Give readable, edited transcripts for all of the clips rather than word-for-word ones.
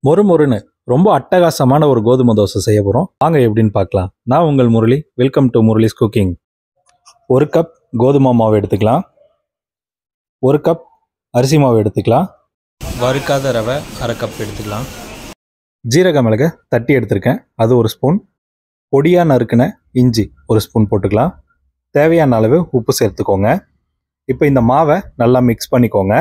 மொறுமொறுன்னு ரொம்ப அட்டகாசமான ஒரு கோதுமை தோசை செய்ய போகிறோம். வாங்க எப்படின்னு பார்க்கலாம். நான் உங்கள் Murali. Welcome to Murali's cooking. ஒரு கப் கோதுமை மாவு எடுத்துக்கலாம். ஒரு கப் அரிசி மாவு எடுத்துக்கலாம். வறுக்காத ரவை அரை கப் எடுத்துக்கலாம். ஜீரக மிளகை தட்டி எடுத்திருக்கேன், அது ஒரு ஸ்பூன். பொடியாக நறுக்கின இஞ்சி ஒரு ஸ்பூன் போட்டுக்கலாம். தேவையான அளவு உப்பு சேர்த்துக்கோங்க. இப்போ இந்த மாவை நல்லா மிக்ஸ் பண்ணிக்கோங்க.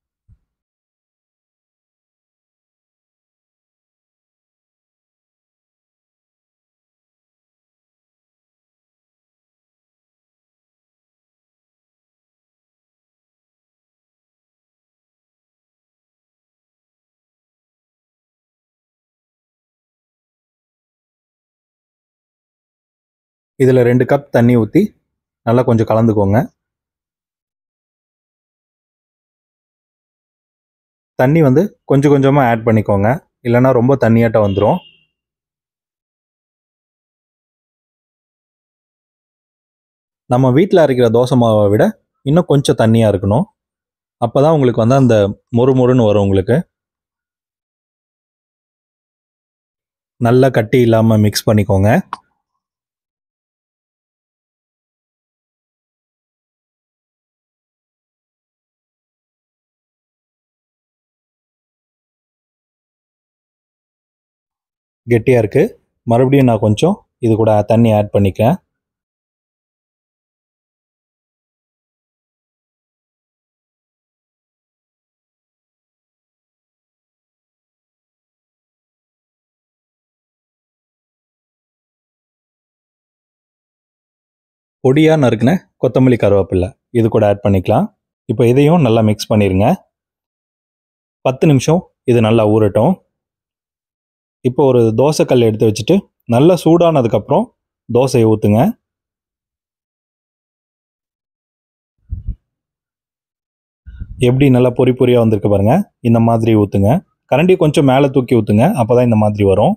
இதில் 2 கப் தண்ணி ஊற்றி நல்லா கொஞ்சம் கலந்துக்கோங்க. தண்ணி கொஞ்சம் கொஞ்சமாக ஆட் பண்ணிக்கோங்க, இல்லைன்னா ரொம்ப தண்ணியாட்ட வந்துடும். நம்ம வீட்டில் அரைக்கிற தோசை மாவை விட இன்னும் கொஞ்சம் தண்ணியாக இருக்கணும். அப்போ தான் உங்களுக்கு அந்த மொறுமொறுன்னு வரும். உங்களுக்கு நல்லா கட்டி இல்லாமல் மிக்ஸ் பண்ணிக்கோங்க. கெட்டியாக இருக்குது. மறுபடியும் நான் கொஞ்சம் இது கூட தண்ணி ஆட் பண்ணிக்கிறேன். பொடியாக நறுக்கின கொத்தமல்லி கருவேப்பிலை இது கூட ஆட் பண்ணிக்கலாம். இப்போ இதையும் நல்லா மிக்ஸ் பண்ணிடுங்க. 10 நிமிஷம் இது நல்லா ஊறட்டும். இப்போ ஒரு தோசைக்கல் எடுத்து வச்சுட்டு நல்லா சூடானதுக்கப்புறம் தோசையை ஊற்றுங்க. எப்படி நல்லா பொறி பொரியாக வந்திருக்கு பாருங்க. இந்த மாதிரி ஊற்றுங்க. கரண்டி கொஞ்சம் மேலே தூக்கி ஊற்றுங்க, அப்போ தான் இந்த மாதிரி வரும்.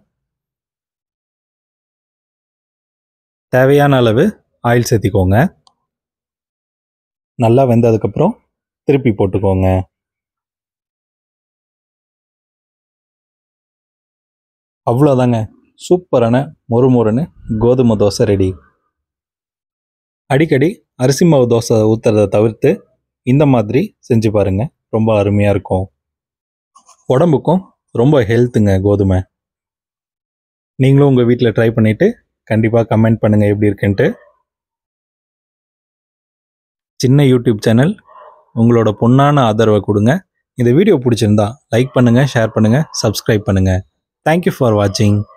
தேவையான அளவு ஆயில் சேர்த்திக்கோங்க. நல்லா வெந்ததுக்கப்புறம் திருப்பி போட்டுக்கோங்க. அவ்வளோதாங்க, சூப்பரான மொறுமொறுன்னு கோதுமை தோசை ரெடி. அடிக்கடி அரிசி மாவு தோசை ஊற்றுறதை தவிர்த்து இந்த மாதிரி செஞ்சு பாருங்கள், ரொம்ப அருமையாக இருக்கும். உடம்புக்கும் ரொம்ப ஹெல்த்துங்க கோதுமை. நீங்களும் உங்கள் வீட்டில் ட்ரை பண்ணிவிட்டு கண்டிப்பாக கமெண்ட் பண்ணுங்கள் எப்படி இருக்குன்ட்டு. சின்ன யூடியூப் சேனல், உங்களோட பொன்னான ஆதரவை கொடுங்க. இந்த வீடியோ பிடிச்சிருந்தா லைக் பண்ணுங்கள், ஷேர் பண்ணுங்கள், சப்ஸ்கிரைப் பண்ணுங்கள். தேங்க்யூ ஃபார் வாட்சிங்.